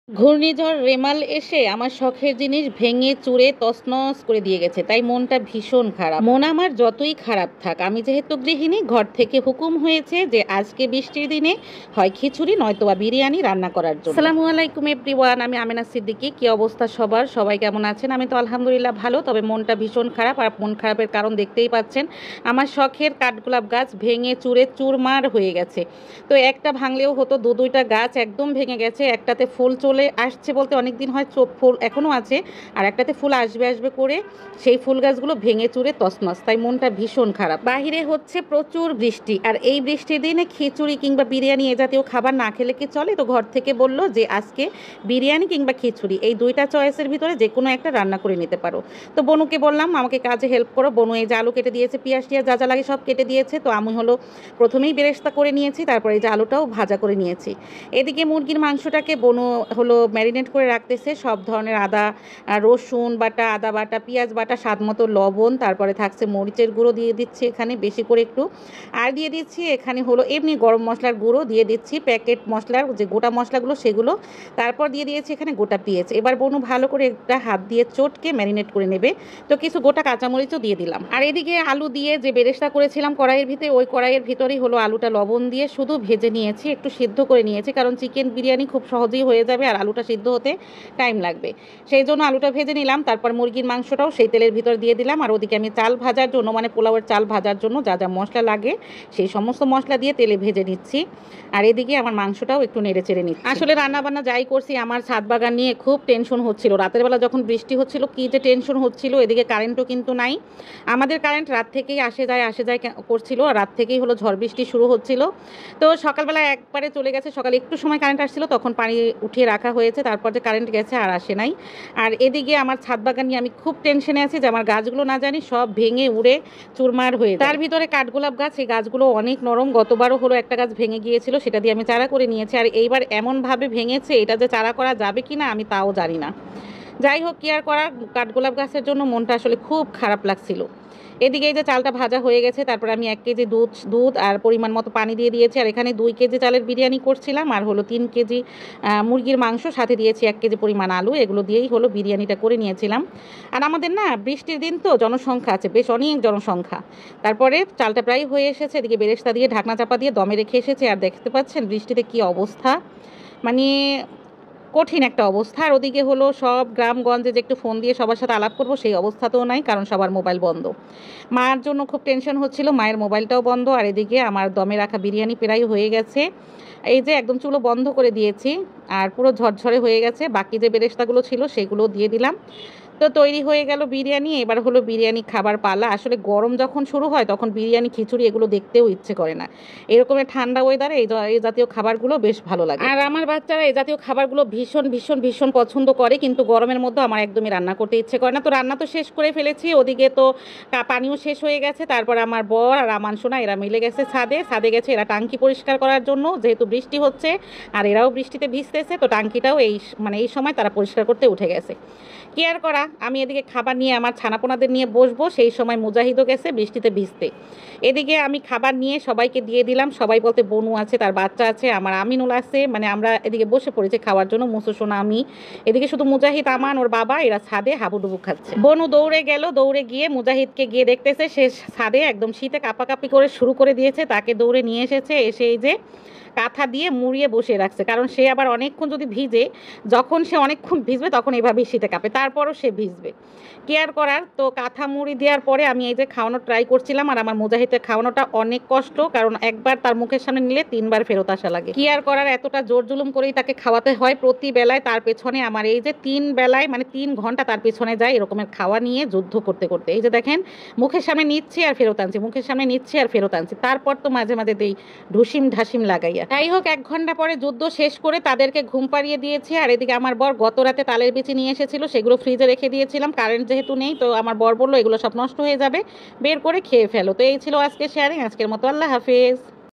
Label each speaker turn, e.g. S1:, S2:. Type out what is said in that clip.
S1: ঘূর্ণিঝড় রেমাল এসে আমার শখের জিনিস ভেঙে চুরে তছনছ করে দিয়ে গেছে, তাই মনটা ভীষণ খারাপ। মন আমার যতই খারাপ থাক, আমি যেহেতু গৃহিণী, ঘর থেকে হুকুম হয়েছে যে আজকে বৃষ্টির দিনে হয় খিচুড়ি নয়তোবা বিরিয়ানি রান্না করার জন্য। আসসালামু আলাইকুম এভরিওয়ান, আমি আমেনা সিদ্দিকী। কি অবস্থা সবার? সবাই কেমন আছেন? আমি তো আলহামদুলিল্লাহ ভালো, তবে মনটা ভীষণ খারাপ। আর মন খারাপের কারণ দেখতেই পাচ্ছেন, আমার শখের কাঠগোলাপ গাছ ভেঙে চুরে চুরমার হয়ে গেছে। তো একটা ভাঙলেও হতো, দুইটা গাছ একদম ভেঙে গেছে। একটাতে ফুল চলে আসছে বলতে অনেক দিন হয়, ফুল এখনও আছে, আর একটাতে ফুল আসবে আসবে করে সেই ফুল গাছগুলো ভেঙে চুরে তছনছ। তাই মনটা ভীষণ খারাপ। বাহিরে হচ্ছে প্রচুর বৃষ্টি, আর এই বৃষ্টির দিনে খিচুড়ি কিংবা বিরিয়ানি এ জাতীয় খাবার না খেলে কি চলে? তো ঘর থেকে বললো যে আজকে বিরিয়ানি কিংবা খিচুড়ি, এই দুইটা চয়েসের ভিতরে যে কোনো একটা রান্না করে নিতে পারো। তো বনুকে বললাম আমাকে কাজে হেল্প করো। বনু এই যে আলু কেটে দিয়েছে, পেঁয়াজ টিয়াজ যা যা লাগে সব কেটে দিয়েছে। তো আমি হলো প্রথমেই বেরেস্তা করে নিয়েছি, তারপরে এই যে আলুটাও ভাজা করে নিয়েছি। এদিকে মুরগির মাংসটাকে বনু হলো ম্যারিনেট করে রাখতেছে, সব ধরনের আদা রসুন বাটা, আদা বাটা, পেঁয়াজ বাটা, স্বাদ মতো লবণ, তারপরে থাকছে মরিচের গুঁড়ো দিয়ে দিচ্ছি এখানে বেশি করে একটু, আর দিয়ে দিচ্ছি এখানে হলো এমনি গরম মশলার গুঁড়ো, দিয়ে দিচ্ছি প্যাকেট মশলার যে গোটা মশলাগুলো সেগুলো, তারপর দিয়ে দিয়েছি এখানে গোটা পেঁয়াজ। এবার বনু ভালো করে একটা হাত দিয়ে চটকে ম্যারিনেট করে নেবে। তো কিছু গোটা কাঁচামরিচও দিয়ে দিলাম। আর এদিকে আলু দিয়ে যে বেরেস্তা করেছিলাম কড়াইয়ের ভিতরে, ওই কড়াইয়ের ভিতরেই হলো আলুটা লবণ দিয়ে শুধু ভেজে নিয়েছি, একটু সিদ্ধ করে নিয়েছি, কারণ চিকেন বিরিয়ানি খুব সহজেই হয়ে যাবে আর আলুটা সিদ্ধ হতে টাইম লাগবে। সেই জন্য আলুটা ভেজে নিলাম। তারপর মুরগির মাংসটাও সেই তেলের ভিতর দিয়ে দিলাম। আর ওদিকে আমি চাল ভাজার জন্য, মানে পোলাওয়ের চাল ভাজার জন্য যা যা মশলা লাগে সেই সমস্ত মশলা দিয়ে তেলে ভেজে নিচ্ছি। আর এদিকে আমার মাংসটাও একটু নেড়ে চেড়ে নিচ্ছি। আসলে রান্নাবান্না যাই করছি, আমার ছাদ বাগান নিয়ে খুব টেনশন হচ্ছিল। রাতের বেলা যখন বৃষ্টি হচ্ছিল কি যে টেনশন হচ্ছিল। এদিকে কারেন্টও কিন্তু নাই, আমাদের কারেন্ট রাত থেকেই আসে যায় করছিল, আর রাত থেকেই হলো ঝড় বৃষ্টি শুরু হচ্ছিল। তো সকালবেলা একবারে চলে গেছে, সকালে একটু সময় কারেন্ট আসছিল, তখন পানি উঠিয়ে রাখা হয়েছে, তারপর যে কারেন্ট গেছে আর আসে নাই। আর এদিকে আমার ছাদ বাগান নিয়ে আমি খুব টেনশনে আছি যে আমার গাছগুলো না জানি সব ভেঙে উড়ে চুরমার হয়ে যায়। তার ভিতরে কাঠগোলাপ গাছ, এই গাছগুলো অনেক নরম। গতবারও হলো একটা গাছ ভেঙে গিয়েছিল, সেটা দিয়ে আমি চারা করে নিয়েছি। আর এইবার এমনভাবে ভেঙেছে, এটা যে চারা করা যাবে কি না আমি তাও জানি না। যাই হোক, কি আর করা, কাঠগোলাপ গাছের জন্য মনটা আসলে খুব খারাপ লাগছিল। এদিকে এই যে চালটা ভাজা হয়ে গেছে, তারপর আমি 1 কেজি দুধ আর পরিমাণ মতো পানি দিয়ে দিয়েছি। আর এখানে 2 কেজি চালের বিরিয়ানি করছিলাম, আর হলো 3 কেজি মুরগির মাংস, সাথে দিয়েছি 1 কেজি পরিমাণ আলু। এগুলো দিয়েই হলো বিরিয়ানিটা করে নিয়েছিলাম। আর আমাদের না বৃষ্টির দিন তো জনসংখ্যা আছে, বেশ অনেক জনসংখ্যা। তারপরে চালটা প্রায় হয়ে এসেছে, এদিকে বেরেস্তা দিয়ে ঢাকনা চাপা দিয়ে দমে রেখে এসেছে। আর দেখতে পাচ্ছেন বৃষ্টিতে কি অবস্থা, মানে কঠিন একটা অবস্থা। আর ওদিকে হলো সব গ্রামগঞ্জে যে একটু ফোন দিয়ে সবার সাথে আলাপ করবো সেই অবস্থাতেও নাই, কারণ সবার মোবাইল বন্ধ। মার জন্য খুব টেনশন হচ্ছিল, মায়ের মোবাইলটাও বন্ধ। আর এদিকে আমার দমে রাখা বিরিয়ানি প্রায় হয়ে গেছে, এই যে একদম চুলো বন্ধ করে দিয়েছি, আর পুরো ঝরঝরে হয়ে গেছে। বাকি যে বেরেস্তাগুলো ছিল সেগুলো দিয়ে দিলাম। তো তৈরি হয়ে গেল বিরিয়ানি। এবার হলো বিরিয়ানি খাবার পালা। আসলে গরম যখন শুরু হয় তখন বিরিয়ানি খিচুড়ি এগুলো দেখতেও ইচ্ছে করে না, এরকমের ঠান্ডা ওয়েদারে এই জাতীয় খাবারগুলো বেশ ভালো লাগে। আর আমার বাচ্চারা এই জাতীয় খাবারগুলো ভীষণ ভীষণ ভীষণ পছন্দ করে, কিন্তু গরমের মধ্যে আমার একদমই রান্না করতে ইচ্ছে করে না। তো রান্না তো শেষ করে ফেলেছি, ওদিকে তো পানিও শেষ হয়ে গেছে। তারপর আমার বর আর আমান সোনা এরা মিলে গেছে ছাদে গেছে এরা টাঙ্কি পরিষ্কার করার জন্য, যেহেতু বৃষ্টি হচ্ছে আর এরাও বৃষ্টিতে ভিজতেছে। তো টাঙ্কিটাও এই সময় তারা পরিষ্কার করতে উঠে গেছে। কি আর করা, আমি এদিকে খাবার নিয়ে আমার ছানাপোনাদের নিয়ে বসবো, সেই সময় মুজাহিদও গেছে বৃষ্টিতে ভিজতে। এদিকে আমি খাবার নিয়ে সবাইকে দিয়ে দিলাম। সবাই বলতে বনু আছে, তার বাচ্চা আছে, আমার আমিনুল আছে, মানে আমরা এদিকে বসে পড়েছি খাওয়ার জন্য, মুসু সোনা আমি। এদিকে শুধু মুজাহিদ, আমান, ওর বাবা এরা ছাদে হাবুডুবু খাচ্ছে। বনু দৌড়ে গেল, দৌড়ে গিয়ে মুজাহিদকে গিয়ে দেখতেছে সে ছাদে একদম শীতে কাঁপাকাঁপি করে শুরু করে দিয়েছে। তাকে দৌড়ে নিয়ে এসেছে, এসে এই যে কাঁথা দিয়ে মুড়িয়ে বসে রাখছে, কারণ সে আবার অনেকক্ষণ যদি ভিজে, যখন সে অনেকক্ষণ ভিজবে তখন এভাবেই শীতে কাঁপে, তারপরও সে ভিজবে। কেয়ার করার তো কাঁথা মুড়ি দেওয়ার পরে আমি এই যে খাওয়ানো ট্রাই করছিলাম। আর আমার মুজাহিদের খাওয়ানোটা অনেক কষ্ট, কারণ একবার তার মুখের সামনে নিলে 3বার ফেরত আসা লাগে। কেয়ার করার এতটা জোর জুলুম করেই তাকে খাওয়াতে হয় প্রতি বেলায়। তার পেছনে আমার এই যে 3 বেলায় মানে 3 ঘন্টা তার পেছনে যায় এরকমের খাওয়া নিয়ে যুদ্ধ করতে করতে। এই যে দেখেন মুখের সামনে নিচ্ছে আর ফেরত আনছি, মুখের সামনে নিচ্ছে আর ফেরত আনছি, তারপর তো মাঝে মাঝে দেই ঢুসিম ঢাসিম লাগাইয়া। যাই হোক, 1 ঘন্টা পরে যুদ্ধ শেষ করে তাদেরকে ঘুম পাড়িয়ে দিয়েছি। আর এদিকে আমার বর গত রাতে তালের বিচি নিয়ে এসেছিল, সেগুলো ফ্রিজে রেখে দিয়েছিলাম, কারেন্ট যেহেতু নেই। তো আমার বর বললো এগুলো সব নষ্ট হয়ে যাবে, বের করে খেয়ে ফেলো। তো এই ছিল আজকে শেয়ারিং, আজকের মতো আল্লাহ হাফেজ।